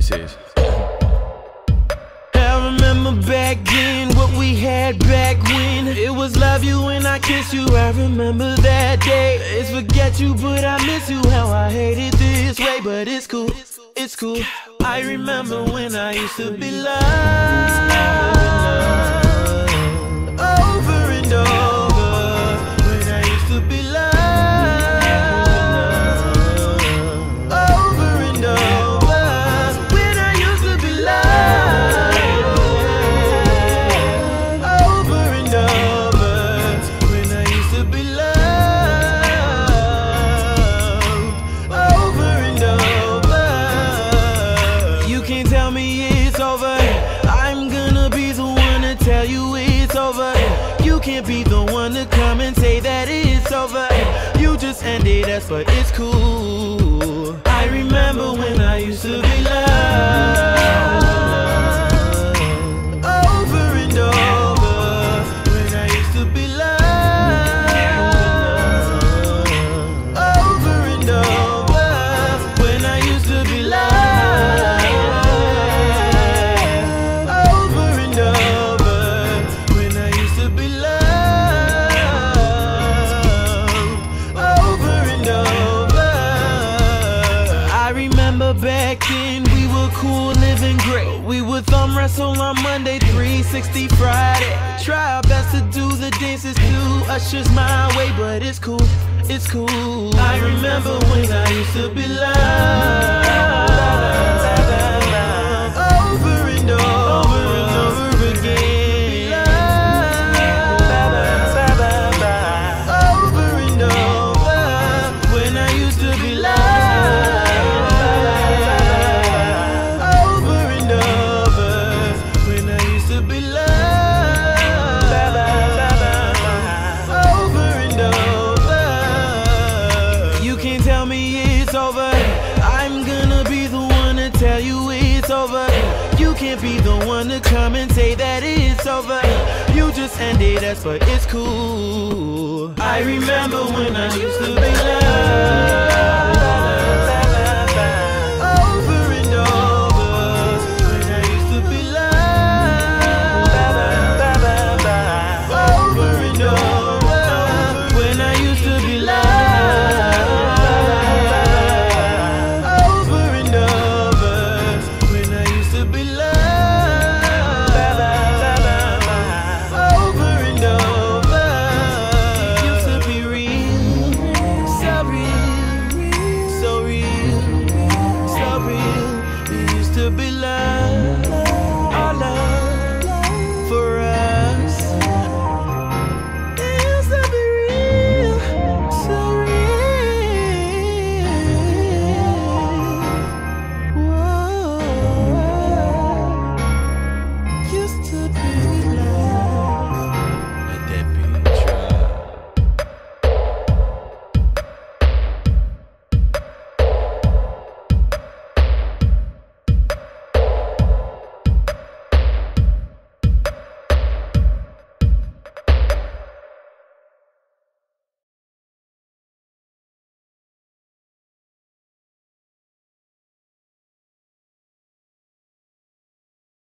this is. I remember back then what we had back when it was love you and I kiss you. I remember that day. It's forget you, but I miss you. How I hate it this way, but it's cool, it's cool. I remember when I used to be loved over and over. When I used to be loved over and over. When I used to be loved over and over. When I used to be loved over and over. You can't tell me it's over. I'm gonna be the one to tell you it's over. You can't be the one to come and say that it's over. You just ended us, but it's cool. I remember when I used to be loved over and over. When I used to be loved over and over. When I used to be loved over and over. When I used to be loved over and over. I remember back then we were cool, living great. We would thumb wrestle on Monday, 360 Friday. Try our best to do the dances too. Ushers my way, but it's cool, it's cool. I remember when I used to be loved over and over and over again. Over and over. When I used to be loved over and over. When I used to be loved over and over. You can't tell me it's over. I'm gonna be the one to tell you it's over. You can't be the one to come and say that it's over. You just ended us, but it's cool. I remember when I used to be loved over and over. When I used to be loved over and over. When I used to be loved over and over. When I used to be loved over and over. It used to be real, so real, so real, so real. It used to be love.